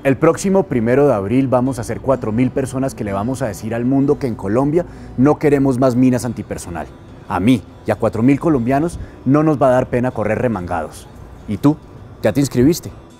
El próximo 1 de abril vamos a ser 4.000 personas que le vamos a decir al mundo que en Colombia no queremos más minas antipersonal. A mí y a 4.000 colombianos no nos va a dar pena correr remangados. ¿Y tú? ¿Ya te inscribiste?